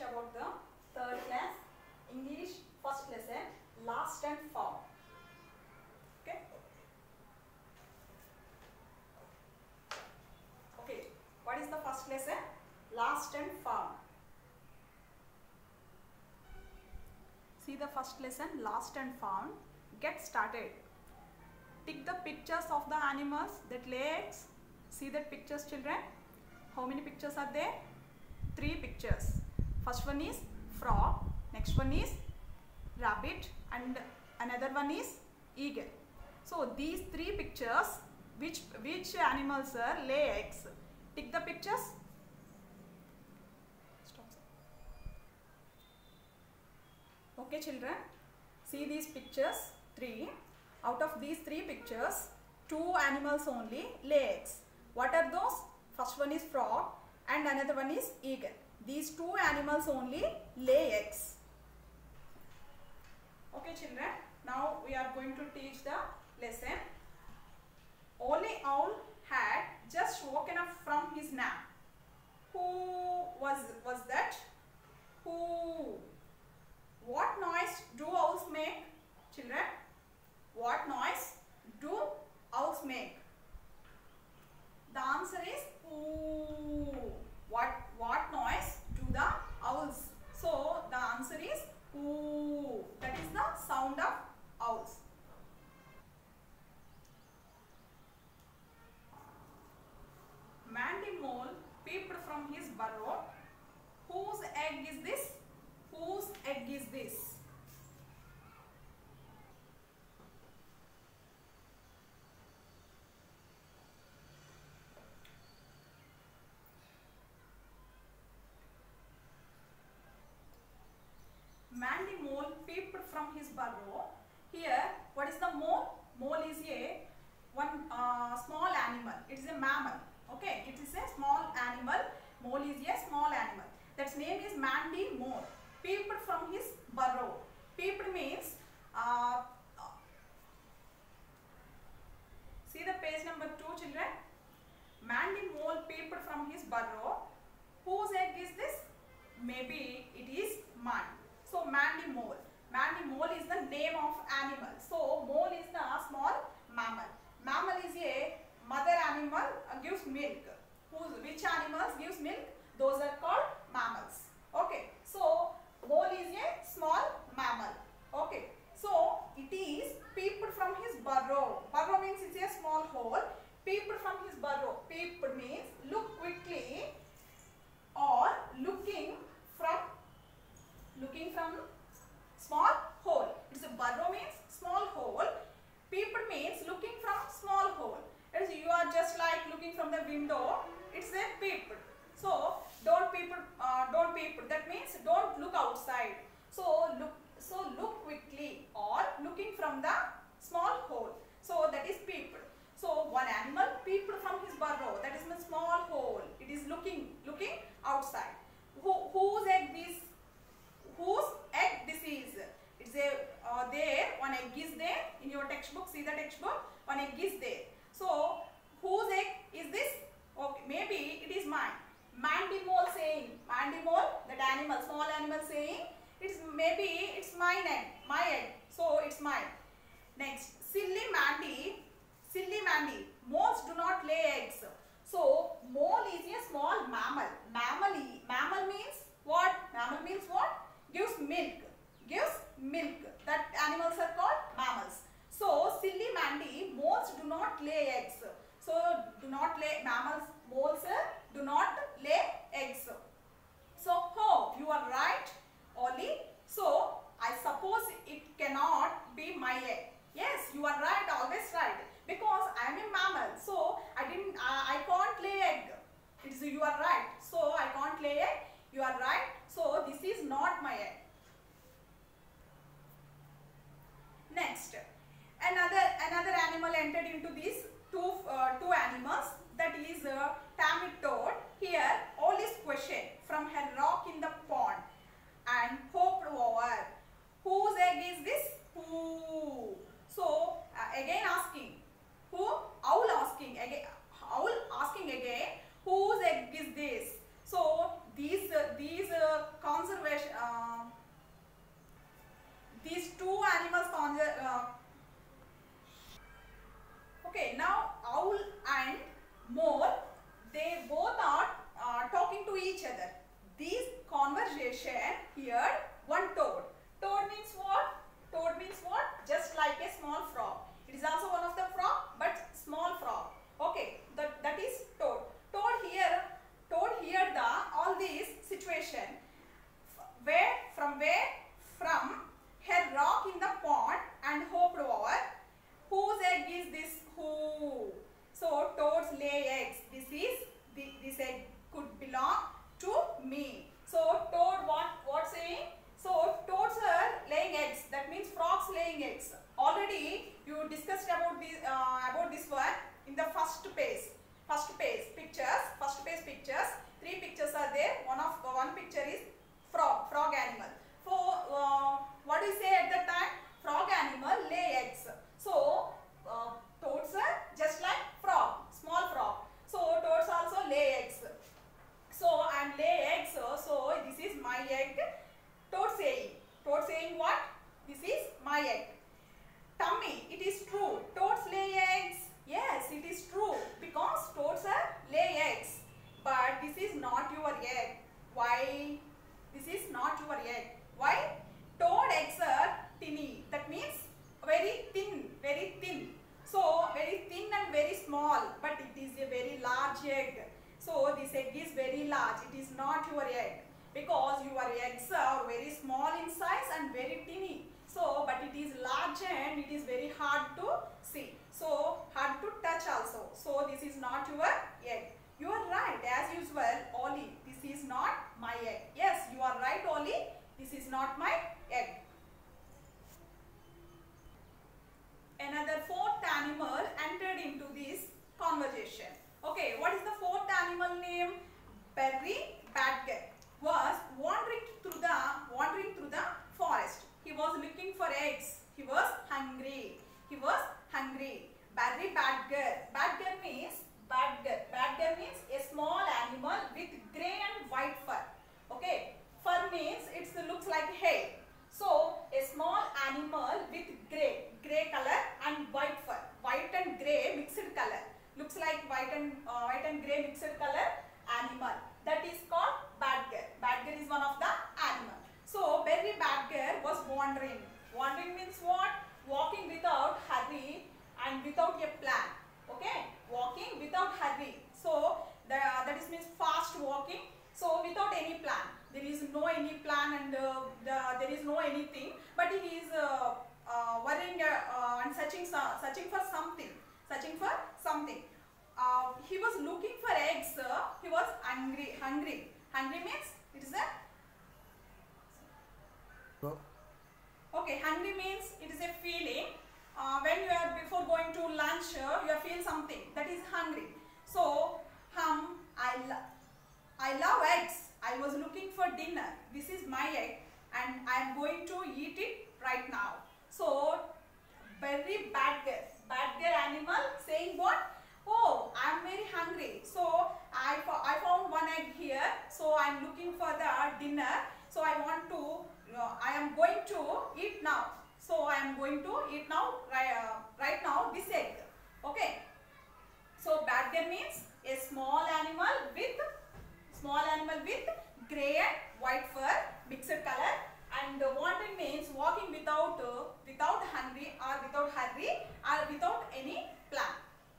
about the third class English first lesson, last and found. Okay. Okay. What is the first lesson? Last and found. See the first lesson, last and found. Get started. Tick the pictures of the animals that lay eggs. See that pictures, children. How many pictures are there? 3 pictures. First one is frog, next one is rabbit, and another one is eagle. So these 3 pictures, which animals lay eggs? Tick the pictures. Stop. Okay, children. See these pictures, 3. Out of these 3 pictures, 2 animals only lay eggs. What are those? First one is frog and another one is eagle. These 2 animals only lay eggs. Okay, children. Now we are going to teach the lesson. Only owl had just woken up from his nap. Who was that? Who? What noise do owls make, children? What noise do owls make? The answer is who. What noise do the owls? So the answer is who. That is the sound of owls. Mandy Mole peeped from his burrow. Whose egg is this? Whose egg is this? Mandy Mole peeped from his burrow. Here, what is the mole? Mole is a small animal. It is a mammal. Okay, it is a small animal. Mole is a small animal. That's name is Mandy Mole. Peeped from his burrow. Peeped means see the page number 2, children. Mandy Mole peeped from his burrow. Whose egg is this? Maybe it is mine. So Mandy Mole. Mandy Mole is the name of animal. So mole is the small mammal. Mammal is a mother animal, gives milk. Which animals gives milk? Those are called mammals. Okay. So mole is a small mammal. Okay. So it is peeped from his burrow. Burrow means it's a small hole. Peeped from his burrow. Peeped means look quickly or looking from small hole. It's a burrow means small hole. Peeped means looking from small hole. As you are just like looking from the window, it's a peeped. So don't peep. That means don't look outside. So look quickly or looking from the small hole. So that is peeped. So one animal peeped from his burrow. That is a small hole. It is looking outside. Whose egg this? Whose egg this is? It's a there. One egg is there in your textbook. See the textbook. One egg is there. So whose egg is this? Okay, maybe it is mine. Mandy Mole saying. Mandy Mole, that animal, small animal saying. Maybe it's mine egg. My egg. So it's mine. Next, silly Mandy. Silly Mandy. Moles do not lay eggs. So mole is a small mammal. Mammal means what? Mammal means what? Gives milk. Gives milk. That animals are called mammals. So silly Mandy, moles do not lay eggs. So do not lay mammals. Moles do not lay eggs. So oh, you are right, Ollie. So I suppose it cannot be my egg. Yes, you are right. Always right. Because I am a mammal. So I can't lay egg. You are right. So I can't lay egg. You are right. So this is not my egg. Next, another animal entered into these two animals. That is Tammy Toad. Here, Ollie's question from her rock in the pond and hopped over. Whose egg is this? Who? So again asking. Who? Owl asking again. Owl asking again. Whose egg is this? So these conservation. These two animals okay, now owl and mole, they both are talking to each other. This conversation here, one toad. Toad means what? Toad means what? Just like a small frog. It is also one of the frog, but small frog. Okay, that is toad. Toad here the all these situation. From her rock in the pond and hoped over. Whose egg is this? Who? So toads lay eggs. This egg could belong to me. So toad what saying? So toads are laying eggs. That means frogs laying eggs. Already you discussed about this one in the first page pictures. 3 pictures are there. One picture is frog animal. So what do you say at that time? Frog animal lay eggs. So toads are just like frog, small frog. So toads also lay eggs. So and lay eggs. So this is my egg. Toad saying what? This is my egg. Tummy, it is true. Toads lay eggs. Yes, it is true because toads are lay eggs. But this is not your egg. Why? This is not your egg. Why? Toad eggs are tiny. That means very thin. So very thin and very small. But it is a very large egg. So this egg is very large. It is not your egg. Because your eggs are very small in size and very tiny. So, but it is large and it is very hard to see. So, hard to touch also. So, this is not your egg. You are right, as usual, Oli. This is not my egg. Yes, you are right, Oli. This is not my egg. Another 4th animal entered into this conversation. Okay, what is the 4th animal name? Berry Badger was wandering through the forest. He was looking for eggs. He was hungry. Berry Badger. Badger means a small animal with grey and white fur. Okay, fur means it looks like hair. So a small animal with grey color and white fur. White and grey mixed color. Looks like white and grey mixed color animal. That is called badger. Badger is one of the animal. So Berry Badger was wandering. Wandering means what? Walking without hurry and without a plan. Okay? Walking without hurry. So that is means fast walking. So without any plan. There is no any plan and there is no anything. But he is worrying and searching for something. He was looking for eggs. He was hungry. Hungry means it is a okay. Hungry means it is a feeling. When you are before going to lunch, you feel something. That is hungry. So I love eggs. I was looking for dinner. This is my egg, and I am going to eat it right now. So Berry Badger animal saying what? Oh, I am very hungry. So I found one egg here. So I am looking for the dinner. So I am going to eat now. So I am going to eat now, right now, this egg. Okay. So badger means a small animal with grey and white fur, mixed color. And wandering means walking without hungry or without hurry or without any plan.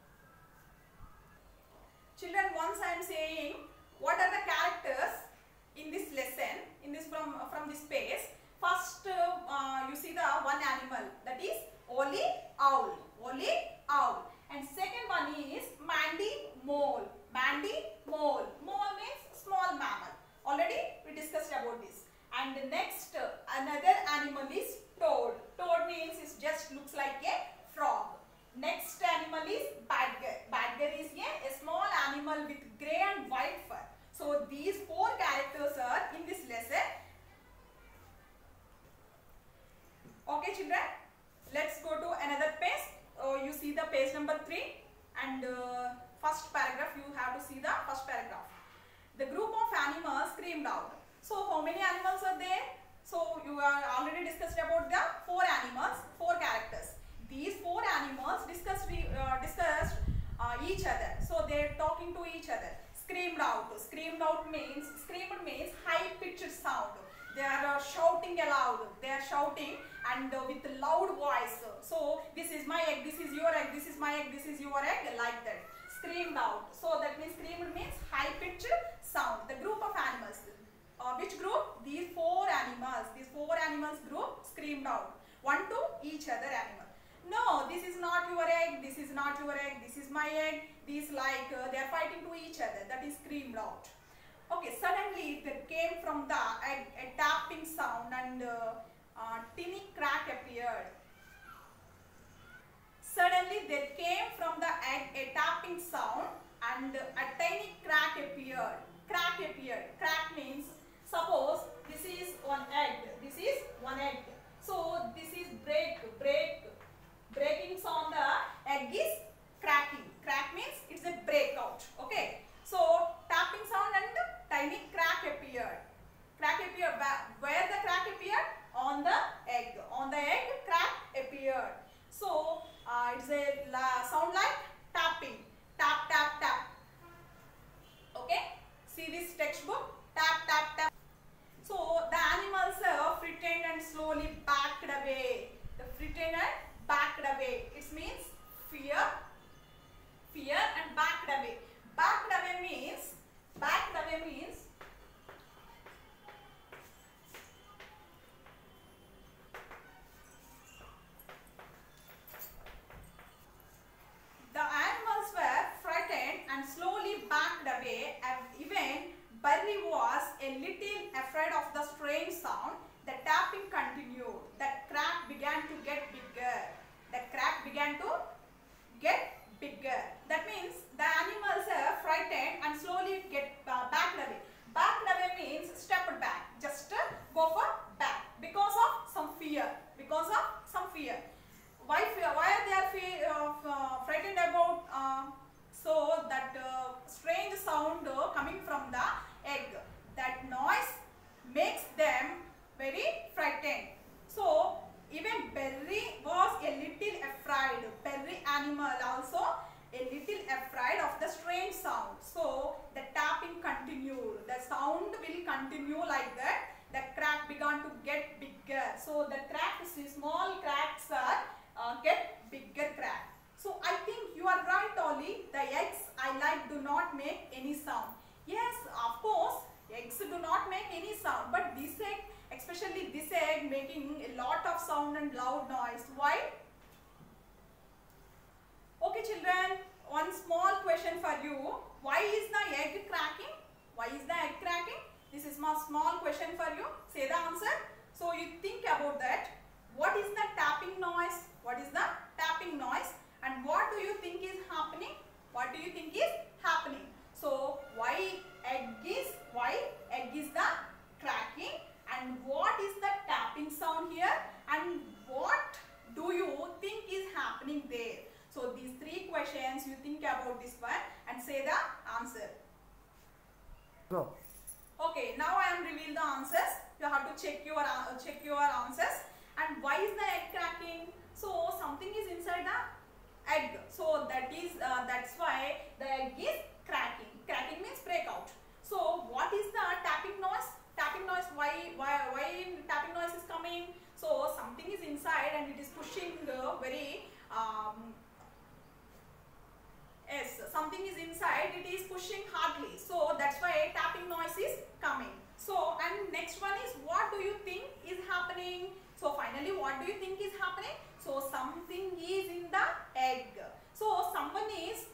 Children, once I am saying what are the characters in this lesson, from this page. First, you see the one animal, that is Oli owl. And second one is Mandy mole. Mole means small mammal. Already we discussed about this. And the next, another animal is toad. Toad means it just looks like a frog. Next animal is badger. Badger is a small animal with grey and white fur. So these 4 characters are in this lesson. Okay children, let's go to another page. You see the page number 3 and first paragraph. You have to see the first paragraph. The group of animals screamed out. So how many animals are there? So you are already discussed about the 4 animals, 4 characters. These 4 animals discussed each other. So they are talking to each other. Screamed out. Screamed means high pitched sound. They are shouting aloud. They are shouting and with loud voice. So this is my egg, this is your egg, this is my egg, this is your egg, like that. Screamed out. So that means screamed means high pitched sound. The group of animals. Which group? These 4 animals. These 4 animals group screamed out. One to each other animal. No, this is not your egg, this is not your egg, this is my egg. These like they are fighting to each other. That is screamed out. Okay, suddenly there came from the egg a tapping sound and tiny crack appeared. Suddenly there came from the egg a tapping sound and a tiny crack appeared. Crack appeared. Crack means, suppose this is one egg. This is one egg. So this is breaking sound. The egg is cracking. Crack means it's a breakout. Okay. So tapping sound and tiny crack appeared. Crack appeared. Where the crack appeared? On the egg. On the egg, crack appeared. So it's a sound like tapping. Tap, tap, tap. Okay. See this textbook. Tap, tap, tap. So the animals frightened and slowly backed away. The frightened and backed away. It means fear and backed away. Backed away means the animals were frightened and slowly backed away. Even Barry was a little afraid of the strange sound. The tapping continued. The crack began to get bigger. The crack began to get bigger. That means the animals are frightened and slowly get backed away. Backed away means stepped back. Just go for back because of some fear. Because of some fear. Why fear? Why are they frightened about? So that strange sound coming from the egg. That noise makes them very frightened. So even Berry was a little afraid. Berry animal also a little afraid of the strange sound. So the tapping continued. The sound will continue like that. The crack began to get bigger. So the cracks, small cracks are get bigger crack. So I think you are right, Ollie. The eggs I like do not make any sound. Yes, of course, eggs do not make any sound. But this egg, especially this egg, making a lot of sound and loud noise. Why? Okay, children, one small question for you. Why is the egg cracking? Why is the egg cracking? This is my small question for you. Say the answer. So you think about that. What is the tapping noise? What is the tapping noise? And what do you think is happening? What do you think is happening? So why egg is the cracking, and what is the tapping sound here, and what do you think is happening there? So these 3 questions you think about this one and say the answer. Go. Okay, now I am reveal the answers. You have to check your answers. And why is the egg cracking? So something is inside the egg. So that's why the egg is cracking. Cracking means breakout. So what is the tapping noise? Tapping noise. Why tapping noise is coming? So something is inside and it is pushing very. Yes, something is inside. It is pushing hardly. So that's why tapping noise is coming. So and next one is, what do you think is happening? So finally, what do you think is happening? So something is in the egg. So someone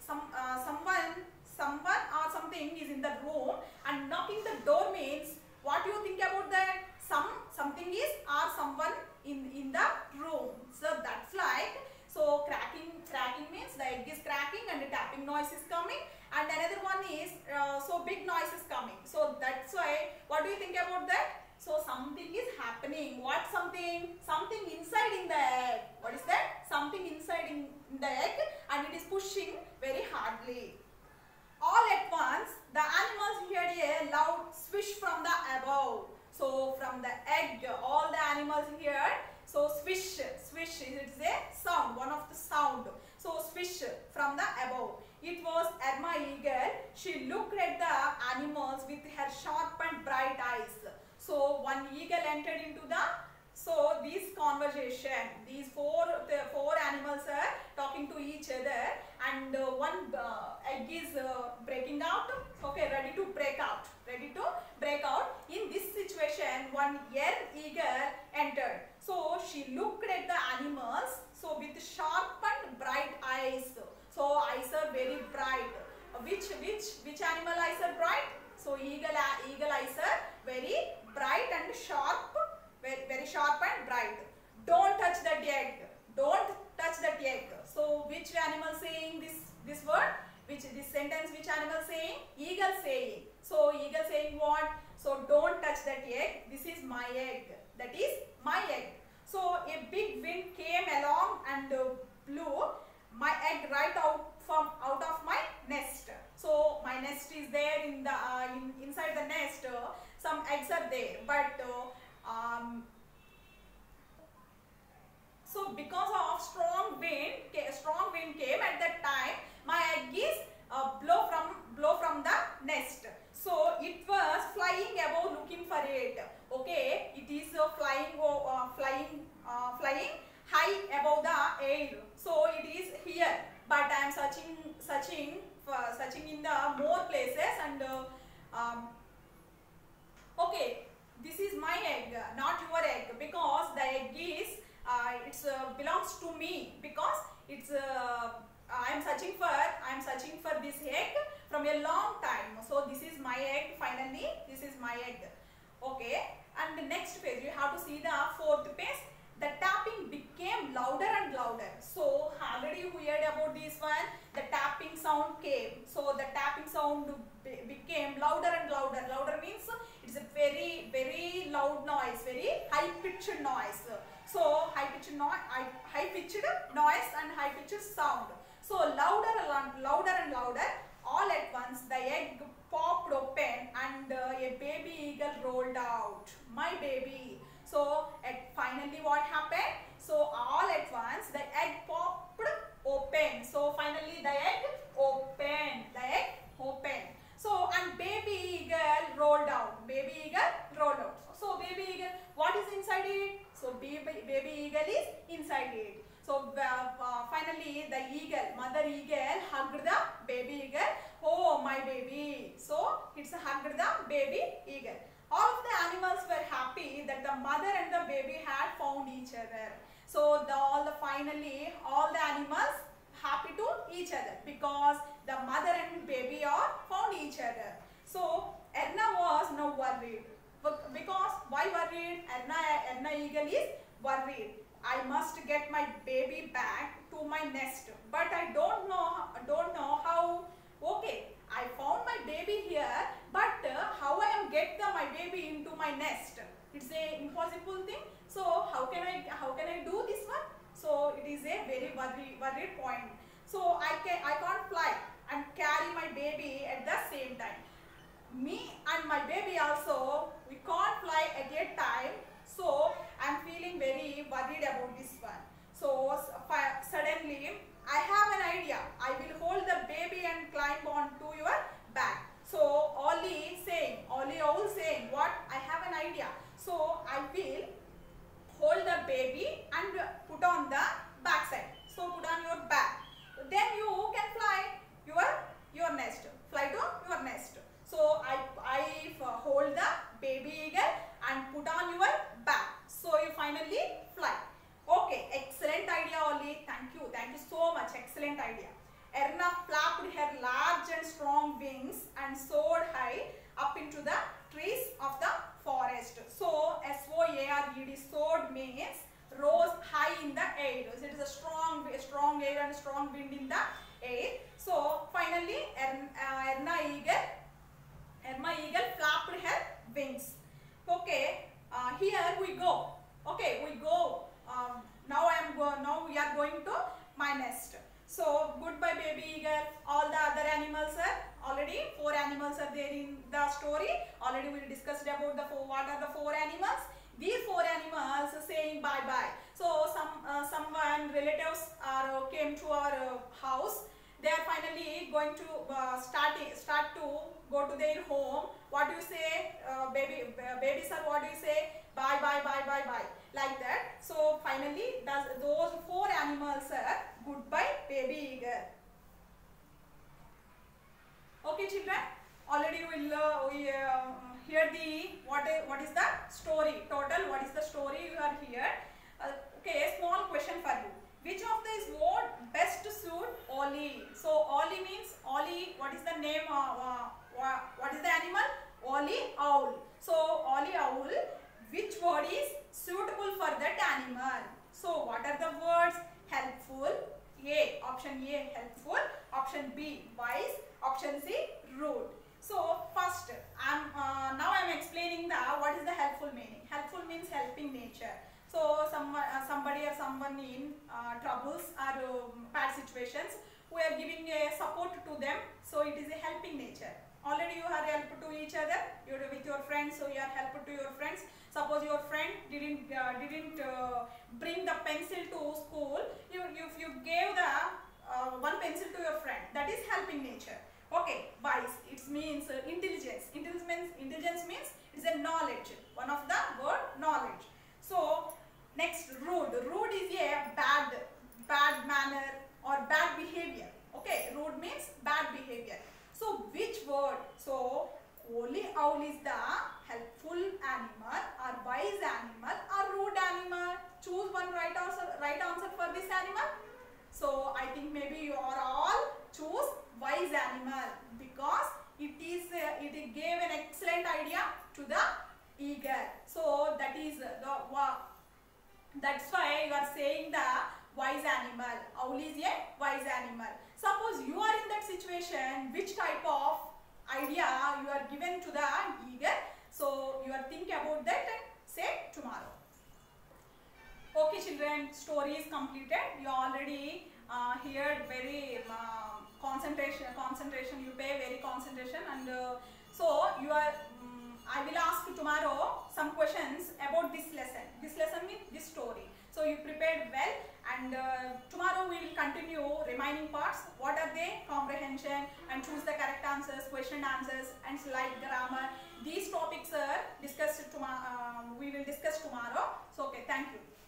or something is in the room and knocking the door means, what do you think about that? Something is or someone in the room. So that's like, so cracking means the egg is cracking and the tapping noise is coming, and another one is so big noise is coming. So that's why, what do you think about that? So something is happening. What something? Something inside in the egg. What is that? Something inside in the egg and it is pushing very hardly. All at once, the animals heard a loud loud swish from the above. So from the egg, all the animals heard. So swish, swish, it is a sound, one of the sound. So swish from the above. It was Erma eagle. She looked at the animals with her sharp and bright eyes. So one eagle entered into the, so this conversation, these four animals are talking to each other, and one egg is breaking out, okay, ready to break out. In this situation, one young eagle entered. So she looked at the animals, so with sharp and bright eyes. So eyes are very bright. Which animal eyes are bright? So eagle eyes are very bright and sharp, very sharp and bright. Don't touch that egg. Don't touch that egg. So which animal saying this word? This sentence, which animal saying? Eagle saying. So eagle saying what? So don't touch that egg. This is my egg. That is my egg. So a big wind came along and blew my egg right out of my nest. So my nest is there in the inside the nest. Some eggs are there, but so because of strong wind came at that time, my egg is blow from the nest. So it was flying above looking for it. Okay, it is flying high above the air. So it is here, but I am searching in the more places, and okay, this is my egg, not your egg, because the egg is belongs to me, because it's I am searching for this egg from a long time. So this is my egg. Finally, this is my egg. Okay, and the next page you have to see the fourth page. The tapping became louder and louder. So already we heard about this one. The tapping sound came. So the tapping sound became louder and louder. Louder means it's a very loud noise, very high pitched noise. So high pitched noise and high pitched sound. So louder and louder. All at once the egg popped open and a baby eagle rolled out. My baby. So finally what happened? So all at once the egg popped open. So finally the egg opened. So and baby eagle rolled out. So baby eagle, what is inside it? So baby eagle is inside it. So finally the mother eagle hugged the baby eagle. Oh, my baby. So it's hugged the baby eagle. All of the animals were happy that the mother and the baby had found each other. So finally all the animals happy to each other, because the mother and baby are found each other. So Erna was now worried. Because why worried? Erna eagle is worried. I must get my baby back to my nest, but I don't know how. Okay, I found my baby here, but how I am get my baby into my nest? It's a impossible thing. So how can I do this one? So it is a very worried point. So I can't fly and carry my baby at the same time. Me and my baby also, we can't fly at a time. So I am feeling very worried about this one. So suddenly I have an idea. I will hold the baby and climb onto your back. So Ollie owl saying, what? I have an idea. So I will hold the baby and put on the back side. So put on your back. Then you can fly your nest. Fly to your nest. So I hold the baby eagle and put on your back. So you finally fly. Okay, excellent idea, Ollie. Thank you so much. Excellent idea. Erna flapped her large and strong wings and soared high up into the trees of the forest. So S-O-A-R-E-D, soared means rose high in the air. So it is a strong air and strong wind in the air. So finally Erna eagle flapped her wings. Okay, here we go. Okay, we go. Now we are going to my nest. So goodbye baby eagle. All the other animals are already 4 animals are there in the story. story. Already we discussed about the what are the 4 animals. These 4 animals saying bye bye. So someone relatives came to our house. They are finally going to start to go to their home. What do you say, baby sir? What do you say? Bye bye bye bye bye, like that. So finally, those 4 animals are goodbye baby eagle. Okay, children. Already we hear the what is the story total. What is the story you are here? Okay, small question for you. Which of these word best suit Ollie? So Ollie means Ollie. What is the name? What is the animal? Ollie owl. So Ollie owl. Which word is suitable for that animal? So what are the words? Helpful. A. Option A helpful. Option B wise. Option C rude. So first, now I am explaining what is the helpful meaning. Helpful means helping nature. So somebody or someone in troubles or bad situations, we are giving a support to them. So it is a helping nature. Already you are helped to each other. You are with your friends, so you are helped to your friends. Suppose your friend didn't bring the pencil to school, you gave the one pencil to your friend. That is helping nature. Okay, wise. It means intelligence. Intelligence means it's a knowledge. One of the word knowledge. So next, rude. Rude is a bad manner or bad behavior. Okay, rude means bad behavior. So which word? So Ollie owl is the helpful animal or wise animal or rude animal. Choose one right answer for this animal. So I think maybe you are all choose wise animal because it gave an excellent idea to the eagle. So that's why you are saying the wise animal. Owl is a wise animal. Suppose you are in that situation, which type of idea you are given to the eagle? So you are think about that and say tomorrow. Okay, children, story is completed. You already heard very concentration. You pay very concentration, and so you are. I will ask you tomorrow some questions about this lesson. This lesson means this story. So you prepared well, and tomorrow we will continue remaining parts. What are they? Comprehension and choose the correct answers, question answers, and slide grammar. These topics are discussed tomorrow. We will discuss tomorrow. So okay, thank you.